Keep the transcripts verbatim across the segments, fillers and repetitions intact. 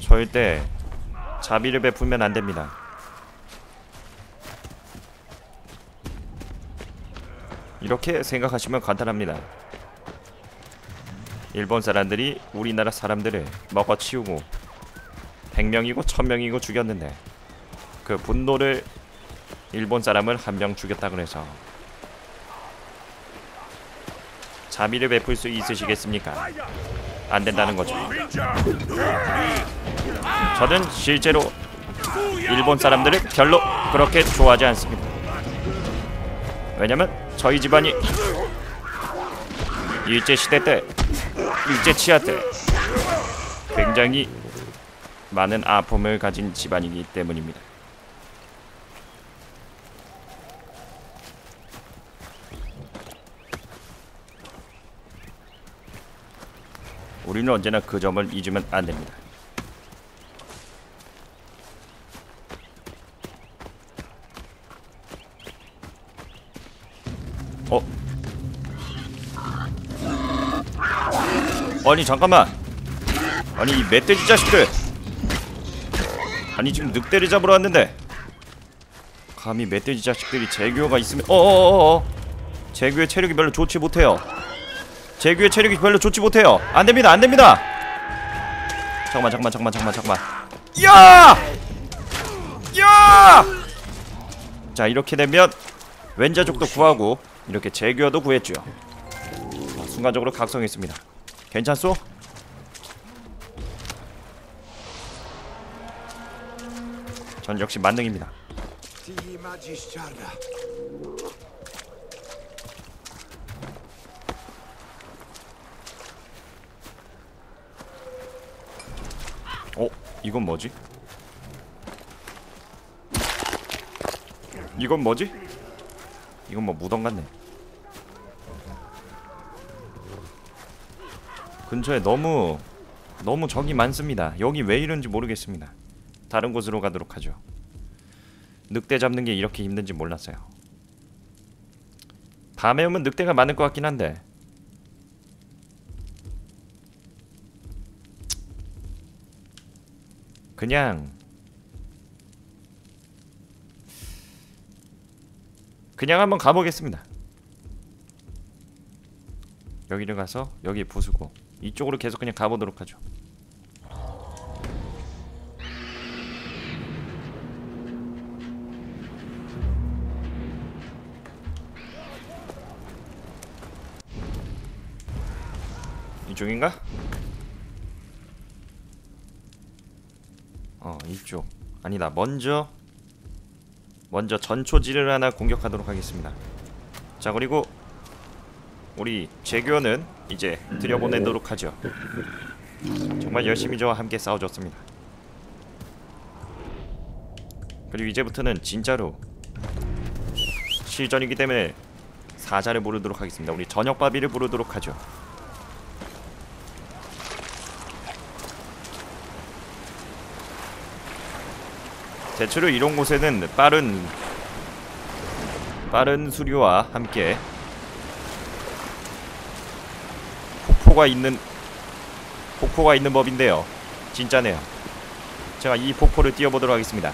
절대 자비를 베풀면 안됩니다. 이렇게 생각하시면 간단합니다. 일본 사람들이 우리나라 사람들을 먹어치우고 백 명이고 천 명이고 죽였는데 그 분노를 일본 사람을 한 명 죽였다 그래서 자비를 베풀 수 있으시겠습니까? 안 된다는 거죠. 저는 실제로 일본 사람들을 별로 그렇게 좋아하지 않습니다. 왜냐면 저희 집안이 일제시대 때, 일제치하 때 굉장히 많은 아픔을 가진 집안이기 때문입니다. 우리는 언제나 그 점을 잊으면 안 됩니다. 어? 아니 잠깐만. 아니 이 멧돼지 자식들. 아니 지금 늑대를 잡으러 왔는데 감히 멧돼지 자식들이 제규어가 있으면 어어어어 제규의 체력이 별로 좋지 못해요. 제규의 체력이 별로 좋지 못해요. 안됩니다 안됩니다. 잠깐만 잠깐만 잠깐만 잠깐만 잠깐만. 야! 야! 자 이렇게 되면 왼자족도 구하고 이렇게 제규어도 구했죠. 자, 순간적으로 각성했습니다. 괜찮소? 전 역시 만능입니다. 어? 이건 뭐지? 이건 뭐지? 이건 뭐 무덤 같네. 근처에 너무 너무 적이 많습니다. 여기 왜 이런지 모르겠습니다. 다른 곳으로 가도록 하죠. 늑대 잡는 게 이렇게 힘든지 몰랐어요. 밤에 오면 늑대가 많을 것 같긴 한데 그냥 그냥 한번 가보겠습니다. 여기를 가서 여기 부수고 이쪽으로 계속 그냥 가보도록 하죠. 이쪽인가? 어 이쪽 아니다. 먼저 먼저 전초지를 하나 공격하도록 하겠습니다. 자 그리고 우리 제규어는 이제 들여보내도록 하죠. 정말 열심히 저와 함께 싸워줬습니다. 그리고 이제부터는 진짜로 실전이기 때문에 사자를 부르도록 하겠습니다. 우리 저녁바비를 부르도록 하죠. 대체로 이런 곳에는 빠른 빠른 수류와 함께 폭포가 있는 폭포가 있는 법인데요. 진짜네요. 제가 이 폭포를 띄워보도록 하겠습니다.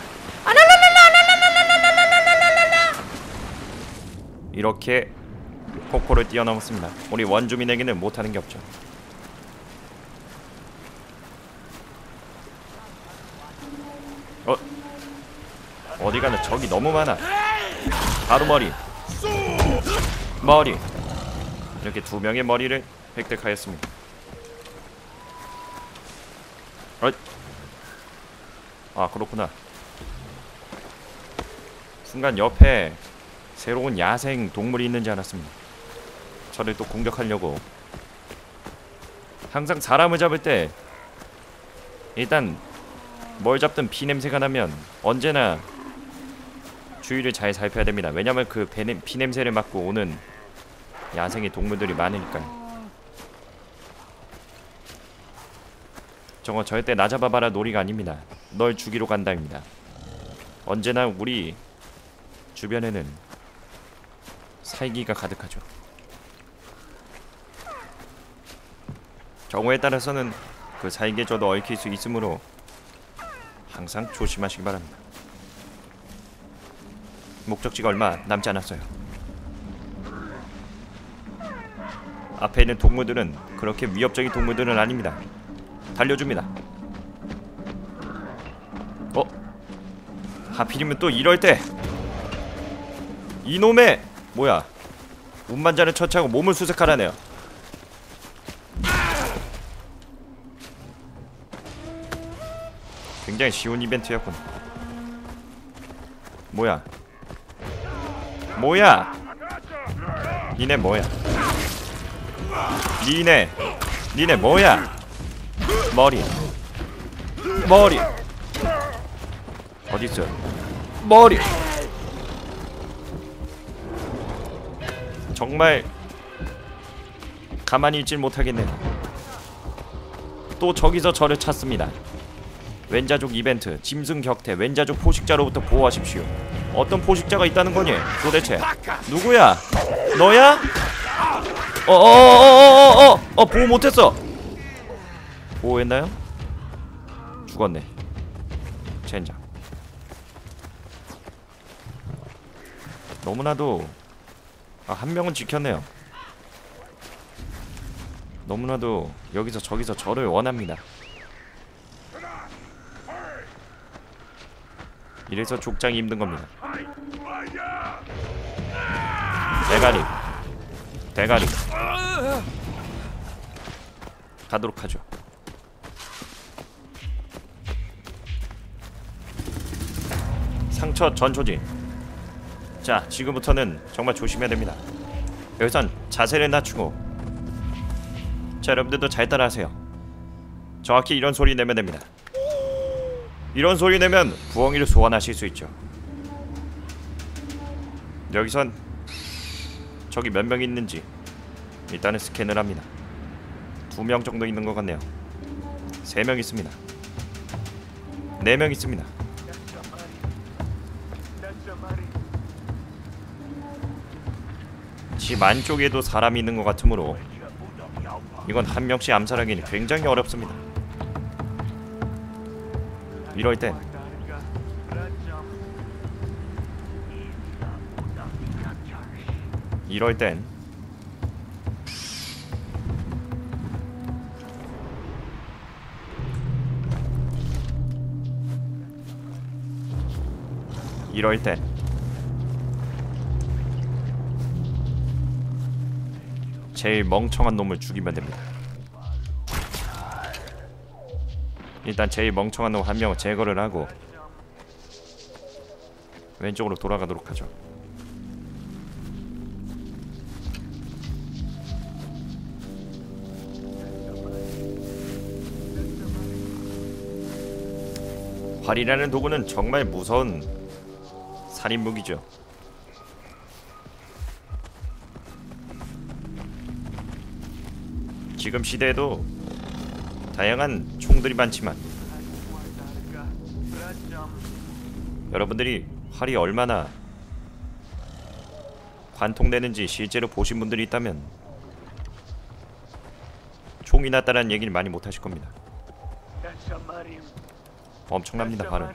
이렇게 폭포를 뛰어넘었습니다. 우리 원주민에게는 못하는 게 없죠. 어? 어디 가는 적이 너무 많아. 바로 머리 머리 이렇게 두 명의 머리를 획득하였습니다. 어? 아 그렇구나. 순간 옆에 새로운 야생 동물이 있는지 알았습니다. 저를 또 공격하려고. 항상 사람을 잡을 때 일단 뭘 잡든 피냄새가 나면 언제나 주위를 잘 살펴야 됩니다. 왜냐면 그 피냄새를 맡고 오는 야생의 동물들이 많으니까요. 저거 절대 나 잡아봐라 놀이가 아닙니다. 널 죽이러 간다입니다. 언제나 우리 주변에는 살기가 가득하죠. 경우에 따라서는 그 살기에 저도 얽힐 수 있으므로 항상 조심하시기 바랍니다. 목적지가 얼마 남지 않았어요. 앞에 있는 동물들은 그렇게 위협적인 동물들은 아닙니다. 달려줍니다. 어? 하필이면 또 이럴 때 이놈의 뭐야 운만자를 처치하고 몸을 수색하라네요. 굉장히 쉬운 이벤트였군. 뭐야 뭐야 니네 뭐야 니네 니네 뭐야 머리 머리 어딨어 머리. 정말 가만히 있질 못하겠네요. 또 저기서 저를 찾습니다. 왼자족 이벤트 짐승 격퇴 왼자족 포식자로부터 보호하십시오. 어떤 포식자가 있다는 거니 도대체 누구야? 너야? 어어어어어어 어 보호 못했어. 보호했나요? 죽었네. 젠장. 너무나도 아, 한 명은 지켰네요. 너무나도 여기서 저기서 저를 원합니다. 이래서 족장이 힘든 겁니다. 대가리 대가리 가도록 하죠. 상처 전초지. 자, 지금부터는 정말 조심해야 됩니다. 여기선 자세를 낮추고. 자, 여러분들도 잘 따라하세요. 정확히 이런 소리 내면 됩니다. 이런 소리 내면 부엉이를 소환하실 수 있죠. 여기선 저기 몇 명 있는지 일단은 스캔을 합니다. 두 명 정도 있는 것 같네요. 세 명 있습니다. 네 명 있습니다. 집 안쪽에도 사람이 있는 것 같으므로 이건 한 명씩 암살하기는 굉장히 어렵습니다. 이럴 땐 이럴 땐 이럴 땐 제일 멍청한 놈을 죽이면 됩니다. 일단 제일 멍청한 놈 한 명을 제거를 하고 왼쪽으로 돌아가도록 하죠. 활이라는 도구는 정말 무서운 살인 무기죠. 지금 시대에도 다양한 총들이 많지만 여러분들이 활이 얼마나 관통되는지 실제로 보신 분들이 있다면 총이 낫다라는 얘기를 많이 못하실 겁니다. 엄청납니다. 발은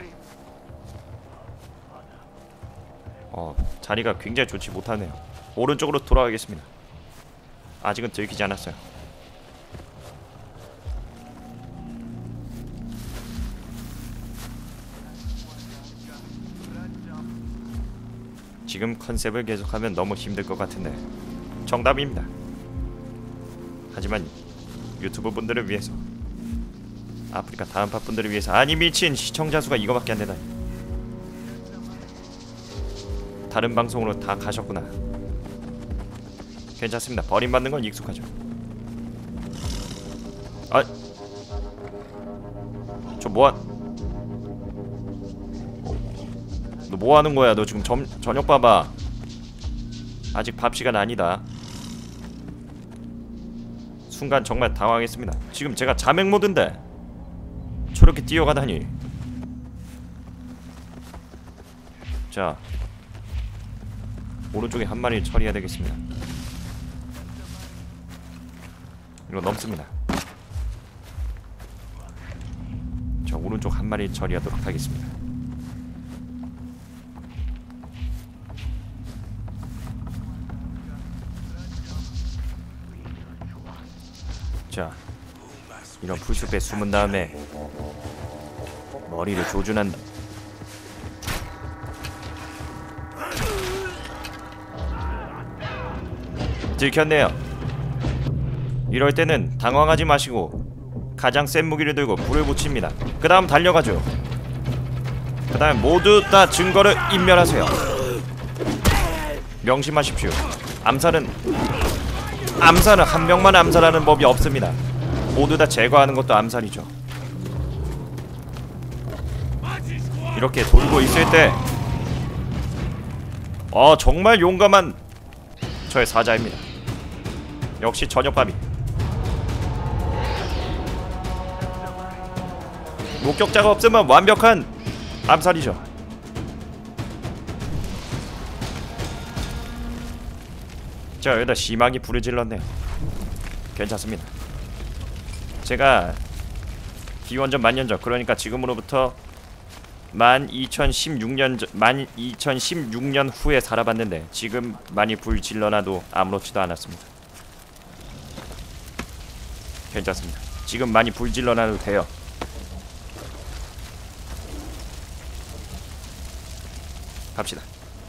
어, 자리가 굉장히 좋지 못하네요. 오른쪽으로 돌아가겠습니다. 아직은 들키지 않았어요. 지금 컨셉을 계속하면 너무 힘들 것 같은데 정답입니다. 하지만 유튜브 분들을 위해서, 아프리카 다음파 분들을 위해서. 아니 미친, 시청자 수가 이거밖에 안 되다니. 다른 방송으로 다 가셨구나. 괜찮습니다. 버림받는 건 익숙하죠. 아, 저 뭐하... 너 뭐하는 거야? 너 지금 점, 저녁 봐봐. 아직 밥 시간 아니다. 순간 정말 당황했습니다. 지금 제가 자mek 모드인데 저렇게 뛰어가다니. 자, 오른쪽에 한 마리 처리해야 되겠습니다. 이거 넘습니다. 저 오른쪽 한 마리 처리하도록 하겠습니다. 자, 이런 풀숲에 숨은 다음에 머리를 조준한다. 들켰네요. 이럴 때는 당황하지 마시고 가장 센 무기를 들고 불을 붙입니다. 그 다음 달려가죠. 그 다음 모두 다 증거를 인멸하세요. 명심하십시오. 암살은 암살은 한 명만 암살하는 법이 없습니다. 모두 다 제거하는 것도 암살이죠. 이렇게 돌고 있을 때 어, 정말 용감한 저의 사자입니다. 역시 저녁밥이. 목격자가 없으면 완벽한 암살이죠. 자, 여기다 심하게 불을 질렀네요. 괜찮습니다. 제가 기원전 만년전, 그러니까 지금으로부터 만 이천십육 년 전, 만 이천십육 년 후에 살아봤는데 지금 많이 불 질러놔도 아무렇지도 않았습니다. 괜찮습니다. 지금 많이 불 질러놔도 돼요. 갑시다.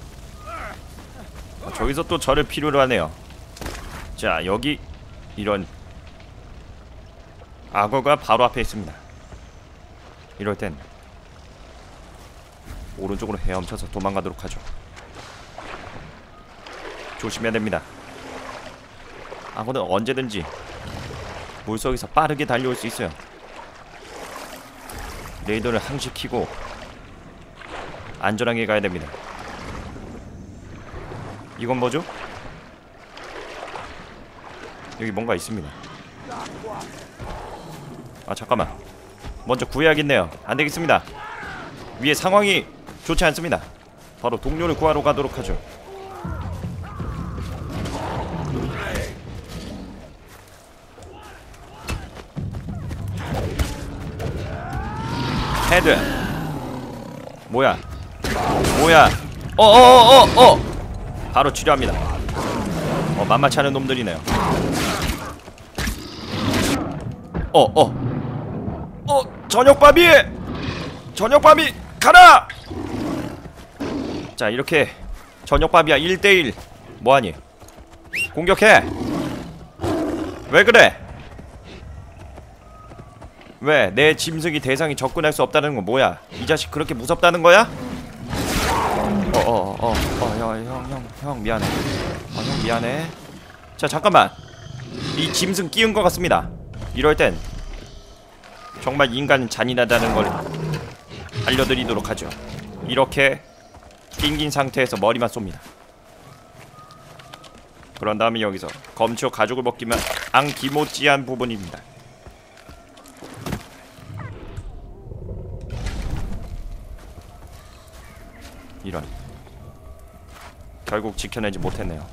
어, 저기서 또 저를 필요로 하네요. 자, 여기 이런 악어가 바로 앞에 있습니다. 이럴 땐 오른쪽으로 헤엄쳐서 도망가도록 하죠. 조심해야 됩니다. 악어는 언제든지 물속에서 빠르게 달려올 수 있어요. 레이더를 항시 켜고 안전하게 가야 됩니다. 이건 뭐죠? 여기 뭔가 있습니다. 아, 잠깐만. 먼저 구해야겠네요. 안되겠습니다. 위에 상황이 좋지 않습니다. 바로 동료를 구하러 가도록 하죠. 헤드. 뭐야? 뭐야? 어어어어어! 바로 치료합니다. 어, 만만치 않은 놈들이네요. 어어 어, 저녁밥이! 저녁밥이 가라! 자, 이렇게 저녁밥이야 일 대일 뭐하니? 공격해! 왜 그래? 왜? 내 짐승이 대상이 접근할 수 없다는 건 뭐야? 이 자식 그렇게 무섭다는 거야? 어어어어 어, 어, 어, 형, 형, 형, 형 미안해. 어, 형 미안해. 자, 잠깐만. 이 짐승 끼운 것 같습니다. 이럴 땐 정말 인간은 잔인하다는 걸 알려드리도록 하죠. 이렇게 낑긴 상태에서 머리만 쏩니다. 그런 다음에 여기서 검초 가죽을 벗기면 앙기모찌한 부분입니다. 이런. 결국 지켜내지 못했네요.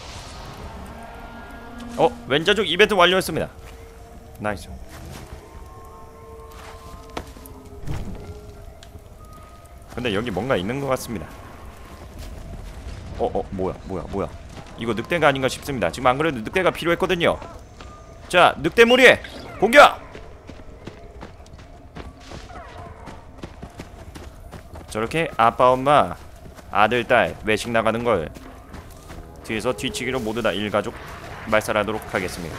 어? 왼자족 이벤트 완료했습니다. 나이스. 근데 여기 뭔가 있는 것 같습니다. 어어 어, 뭐야 뭐야 뭐야. 이거 늑대가 아닌가 싶습니다. 지금 안 그래도 늑대가 필요했거든요. 자, 늑대무리 공격! 저렇게 아빠 엄마 아들 딸 외식 나가는 걸 뒤에서 뒤치기로 모두 다 일가족 말살하도록 하겠습니다.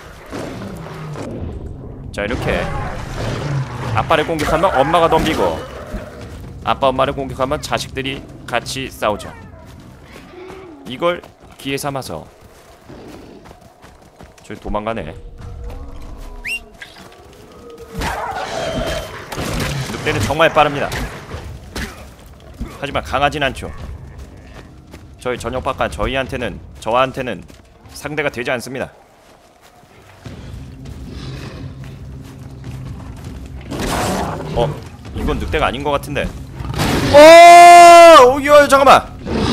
자, 이렇게 아빠를 공격하면 엄마가 덤비고 아빠 엄마를 공격하면 자식들이 같이 싸우죠. 이걸 기회 삼아서 저기 도망가네. 늑대는 정말 빠릅니다. 하지만 강하진 않죠. 저희 저녁밥과 저희한테는 저한테는 상대가 되지 않습니다. 어? 이건 늑대가 아닌 것 같은데. 어! 야, 잠깐만.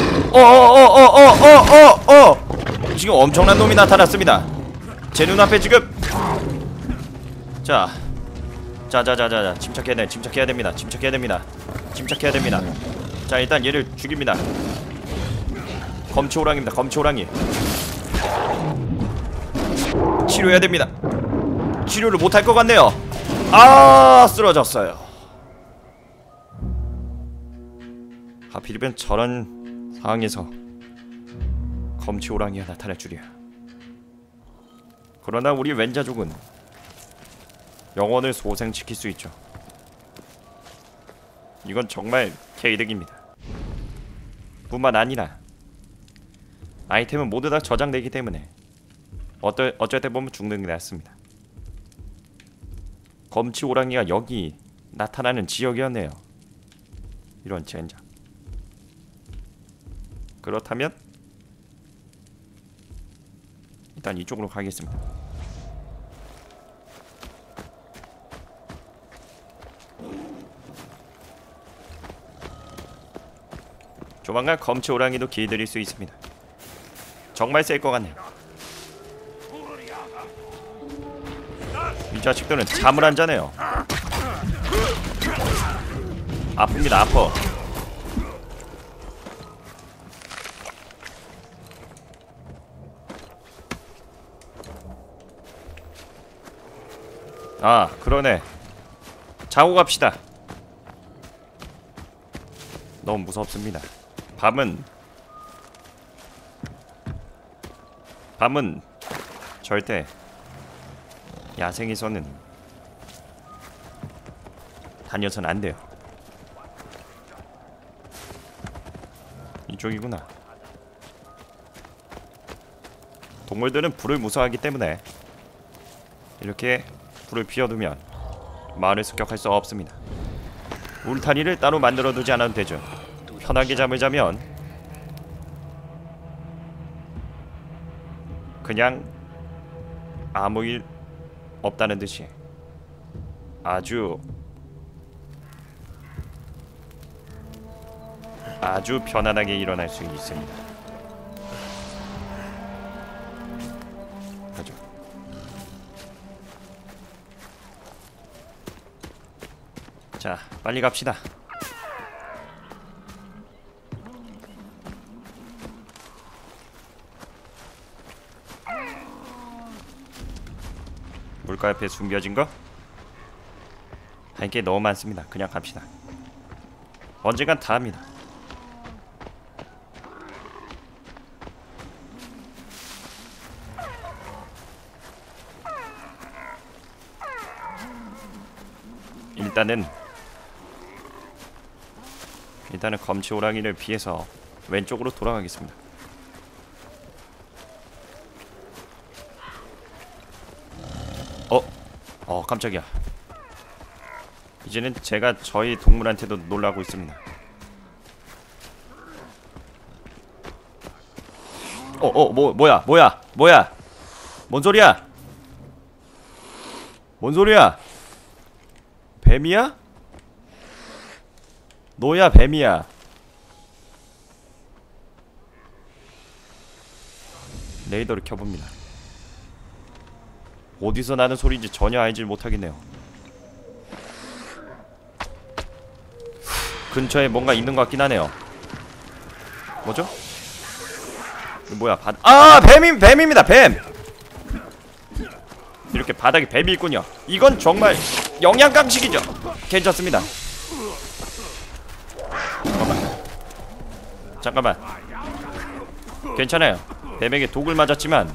어어어어어어어! 지금 엄청난 놈이 나타났습니다. 제 눈앞에 지금. 자, 자자자자자 침착해야 돼. 침착해야 됩니다. 침착해야 됩니다. 침착해야 됩니다. 자 일단 얘를 죽입니다. 검치호랑입니다. 검치호랑이 치료해야 됩니다. 치료를 못할 것 같네요. 아 쓰러졌어요. 하필이면 저런 상황에서 검치호랑이가 나타날 줄이야. 그러나 우리 왼자족은 영혼을 소생시킬 수 있죠. 이건 정말 개이득입니다. 뿐만 아니라 아이템은 모두 다 저장되기 때문에 어떨, 어쩔 때 보면 죽는 게 낫습니다. 검치호랑이가 여기 나타나는 지역이었네요. 이런 젠장. 그렇다면 일단 이쪽으로 가겠습니다. 조만간 검치호랑이도 길들일 수 있습니다. 정말 셀 것 같네요. 이 자식들은 잠을 안 자네요. 아픕니다. 아파. 아 그러네. 자고 갑시다. 너무 무섭습니다. 밤은 밤은 절대 야생에서는 다녀서는 안 돼요. 이쪽이구나. 동물들은 불을 무서워하기 때문에 이렇게 불을 피워두면 마을을 습격할 수 없습니다. 울타리를 따로 만들어두지 않아도 되죠. 편하게 잠을 자면 그냥 아무 일 없다는 듯이 아주 아주 편안하게 일어날 수 있습니다. 가죠. 자, 빨리 갑시다. 물가 옆에 숨겨진 거? 할 게 너무 많습니다. 그냥 갑시다. 언젠간 다 합니다. 일단은 일단은 검치호랑이를 피해서 왼쪽으로 돌아가겠습니다. 어? 어 깜짝이야. 이제는 제가 저희 동물한테도 놀라고 있습니다. 어어 뭐 뭐야 뭐야 뭐야 뭔 소리야? 뭔 소리야? 뱀이야? 너야 뱀이야. 레이더를 켜봅니다. 어디서 나는 소리인지 전혀 알질 못하겠네요. 근처에 뭔가 있는 것 같긴 하네요. 뭐죠? 뭐야 바... 아 뱀임 뱀입니다. 뱀. 이렇게 바닥에 뱀이 있군요. 이건 정말 영양강식이죠. 괜찮습니다. 잠깐만 잠깐만 괜찮아요. 뱀에게 독을 맞았지만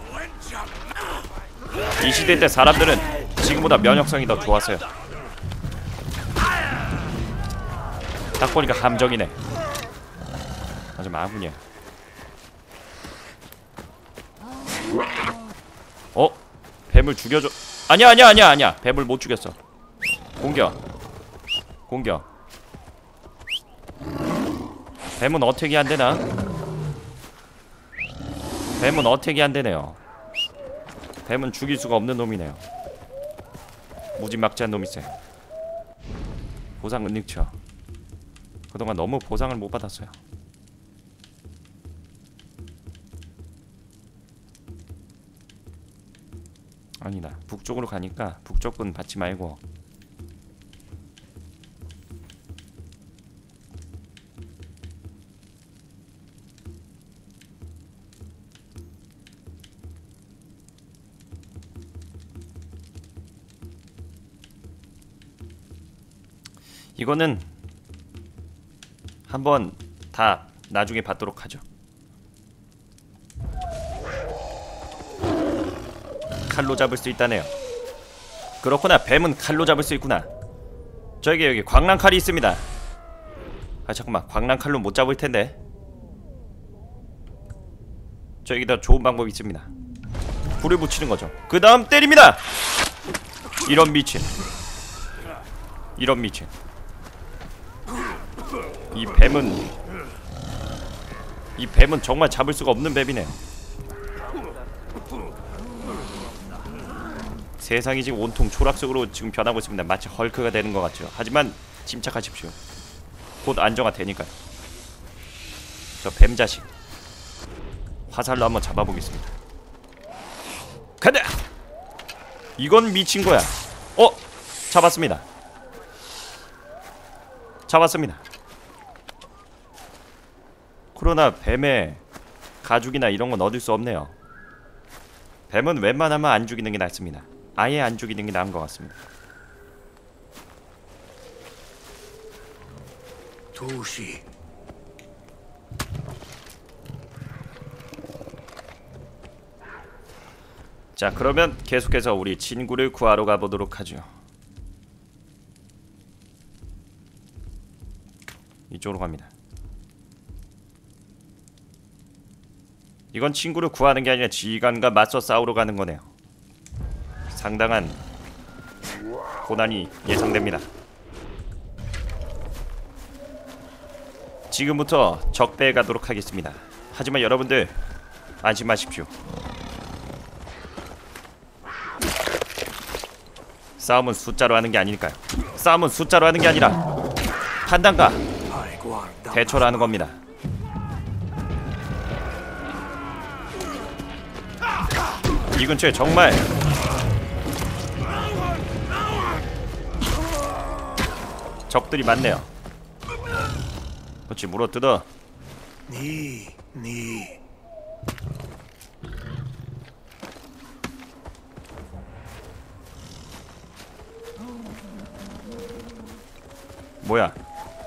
이 시대 때 사람들은 지금보다 면역성이 더 좋았어요. 딱 보니까 함정이네. 아주 마군이야. 어? 뱀을 죽여줘. 아니야 아니야 아니야 아니야. 뱀을 못 죽였어. 공격 공격. 뱀은 어택이 안되나? 뱀은 어택이 안되네요. 뱀은 죽일 수가 없는 놈이네요. 무지막지한 놈이세. 보상은 늑쳐. 그동안 너무 보상을 못 받았어요. 아니다. 북쪽으로 가니까 북쪽은 받지 말고 이거는 한번 다 나중에 받도록 하죠. 칼로 잡을 수 있다네요. 그렇구나. 뱀은 칼로 잡을 수 있구나. 저에게 여기 광란칼이 있습니다. 아 잠깐만, 광란칼로 못 잡을 텐데. 저에게 더 좋은 방법이 있습니다. 불을 붙이는 거죠. 그 다음 때립니다. 이런 미친, 이런 미친. 이 뱀은 이 뱀은 정말 잡을 수가 없는 뱀이네요. 세상이 지금 온통 초록색으로 지금 변하고 있습니다. 마치 헐크가 되는 것 같죠. 하지만 침착하십시오. 곧 안정화되니까요. 저 뱀자식 화살로 한번 잡아보겠습니다. 간다! 이건 미친 거야. 어? 잡았습니다. 잡았습니다. 그러나 뱀의 가죽이나 이런 건 얻을 수 없네요. 뱀은 웬만하면 안 죽이는 게 낫습니다. 아예 안 죽이는 게 나은 것 같습니다. 도시. 자, 그러면 계속해서 우리 친구를 구하러 가보도록 하죠. 이쪽으로 갑니다. 이건 친구를 구하는 게 아니라 지휘관과 맞서 싸우러 가는 거네요. 상당한 고난이 예상됩니다. 지금부터 적대에 가도록 하겠습니다. 하지만 여러분들 안심하십시오. 싸움은 숫자로 하는 게 아니니까요. 싸움은 숫자로 하는 게 아니라 판단과 대처로 하는 겁니다. 이 근처에 정말 적들이 많네요. 그렇지, 물어뜯어. 니, 니. 뭐야?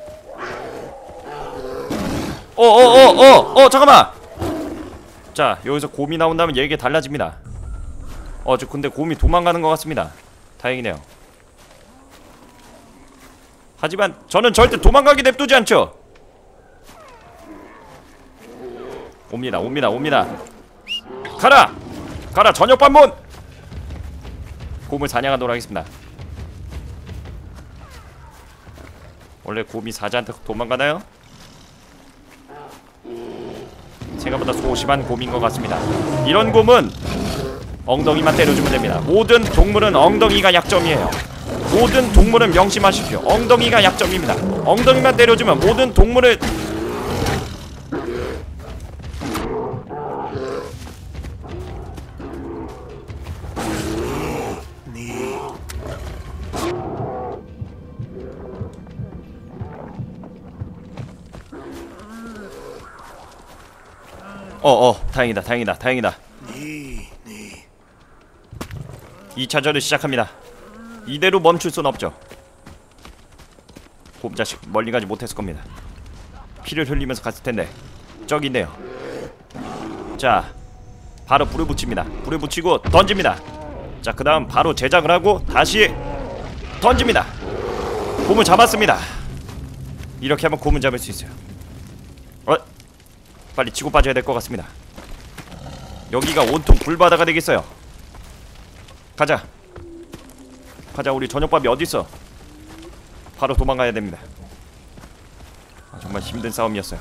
어어어어어 어, 잠깐만. 자, 여기서 곰이 나온다면 얘기가 달라집니다. 어, 저 근데 곰이 도망가는 것 같습니다. 다행이네요. 하지만 저는 절대 도망가게 냅두지 않죠. 옵니다, 옵니다, 옵니다. 가라! 가라, 저녁 반문! 곰을 사냥하도록 하겠습니다. 원래 곰이 사자한테 도망가나요? 생각보다 소심한 곰인 것 같습니다. 이런 곰은 엉덩이만 때려주면 됩니다. 모든 동물은 엉덩이가 약점이에요. 모든 동물은 명심하십시오. 엉덩이가 약점입니다. 엉덩이만 때려주면 모든 동물을 어어 어, 다행이다, 다행이다, 다행이다. 이 차전을 시작합니다. 이대로 멈출 순 없죠. 곰자식 멀리 가지 못했을 겁니다. 피를 흘리면서 갔을 텐데. 저기 있네요. 자, 바로 불을 붙입니다. 불을 붙이고 던집니다. 자, 그 다음 바로 제작을 하고 다시 던집니다. 곰을 잡았습니다. 이렇게 하면 곰을 잡을 수 있어요. 어? 빨리 치고 빠져야 될 것 같습니다. 여기가 온통 불바다가 되겠어요. 가자. 가자. 우리 저녁밥이 어딨어? 바로 도망가야 됩니다. 아, 정말 힘든 싸움이었어요.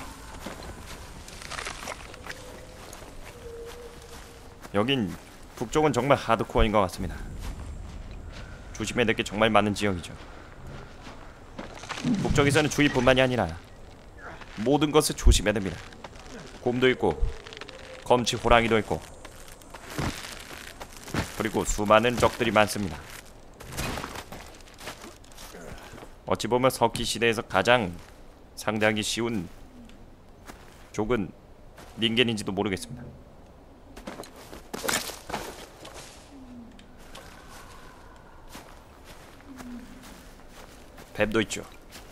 여긴 북쪽은 정말 하드코어인 것 같습니다. 조심해야 될 게 정말 많은 지역이죠. 북쪽에서는 주의뿐만이 아니라 모든 것을 조심해야 됩니다. 곰도 있고 검치 호랑이도 있고 그리고 수많은 적들이 많습니다. 어찌 보면 석기 시대에서 가장 상대하기 쉬운 족은 닌겐인지도 모르겠습니다. 뱀도 있죠.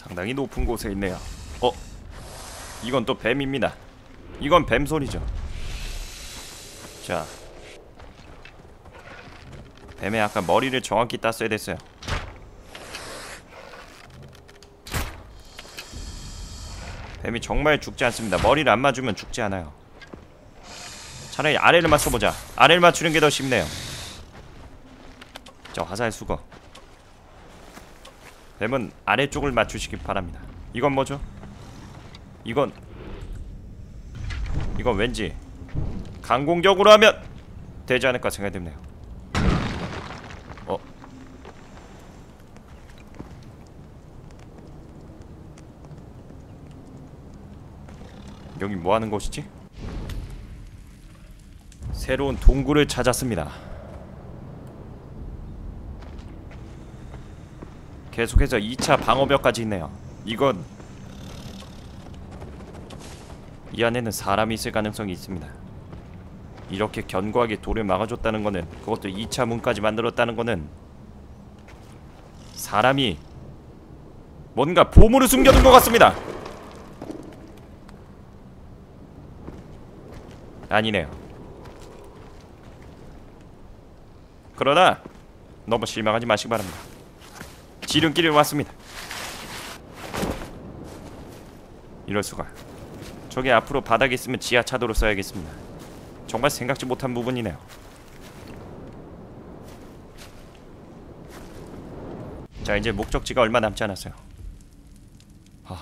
상당히 높은 곳에 있네요. 어? 이건 또 뱀입니다. 이건 뱀 소리죠. 자, 뱀의 아까 머리를 정확히 땄어야 됐어요. 뱀이 정말 죽지 않습니다. 머리를 안 맞으면 죽지 않아요. 차라리 아래를 맞춰보자. 아래를 맞추는 게 더 쉽네요. 자, 화살 수거. 뱀은 아래쪽을 맞추시기 바랍니다. 이건 뭐죠? 이건 이건 왠지 강공격으로 하면 되지 않을까 생각이 드네요. 어? 여기 뭐 하는 곳이지? 새로운 동굴을 찾았습니다. 계속해서 이 차 방어벽까지 있네요. 이건 이 안에는 사람이 있을 가능성이 있습니다. 이렇게 견고하게 돌을 막아줬다는 거는, 그것도 이 차 문까지 만들었다는 거는 사람이 뭔가 보물을 숨겨둔 것 같습니다. 아니네요. 그러나 너무 실망하지 마시기 바랍니다. 지름길이 왔습니다. 이럴수가. 저게 앞으로 바닥에 있으면 지하차도로 써야겠습니다. 정말 생각지 못한 부분이네요. 자, 이제 목적지가 얼마 남지 않았어요. 하...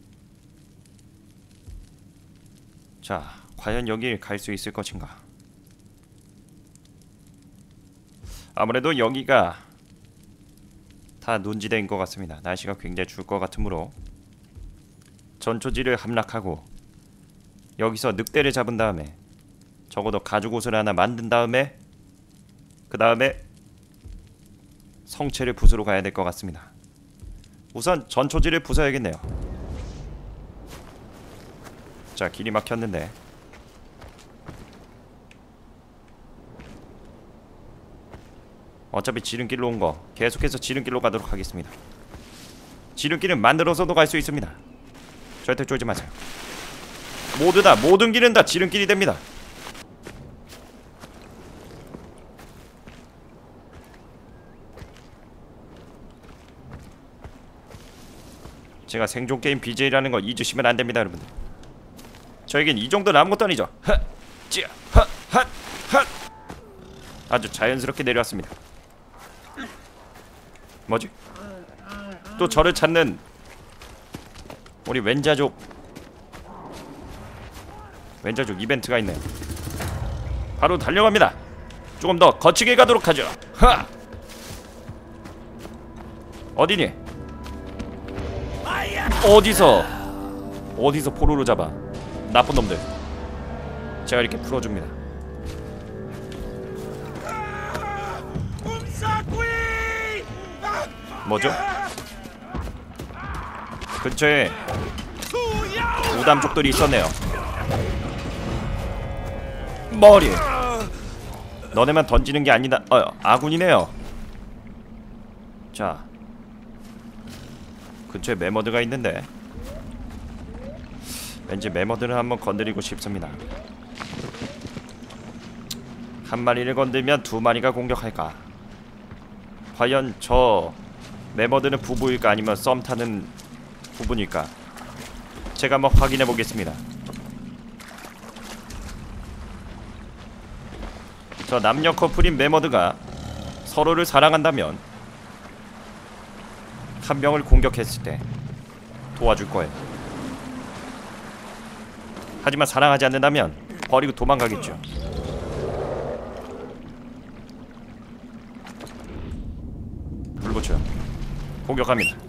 자, 과연 여길 갈 수 있을 것인가? 아무래도 여기가 다 논지대인 것 같습니다. 날씨가 굉장히 추울 것 같으므로 전초지를 함락하고 여기서 늑대를 잡은 다음에 적어도 가죽옷을 하나 만든 다음에 그 다음에 성체를 부수러 가야 될 것 같습니다. 우선 전초지를 부숴야겠네요. 자, 길이 막혔는데 어차피 지름길로 온 거 계속해서 지름길로 가도록 하겠습니다. 지름길은 만들어서도 갈 수 있습니다. 절대 쫄지 마세요. 모두 다, 모든 길은 다 지름길이 됩니다. 제가 생존게임 비제이라는 거 잊으시면 안됩니다, 여러분들. 저에겐 이 정도는 아무것도 아니죠. 하, 찌, 하, 하, 하. 아주 자연스럽게 내려왔습니다. 뭐지? 또 저를 찾는 우리 왼자족 왼자족 이벤트가 있네요. 바로 달려갑니다. 조금 더 거치게 가도록 하죠. 하! 어디니? 어디서 어디서 포로로 잡아. 나쁜 놈들. 제가 이렇게 풀어줍니다. 뭐죠? 근처에 우담족들이 있었네요. 머리. 너네만 던지는 게 아니다. 어, 아군이네요. 자, 근처에 매머드가 있는데 왠지 매머드를 한번 건드리고 싶습니다. 한 마리를 건들면 두 마리가 공격할까? 과연 저 매머드는 부부일까 아니면 썸 타는 부부일까? 제가 한번 확인해 보겠습니다. 저 남녀 커플인 매머드가 서로를 사랑한다면 한 명을 공격했을 때 도와줄 거예요. 하지만 사랑하지 않는다면 버리고 도망가겠죠. 불 붙여요. 공격합니다.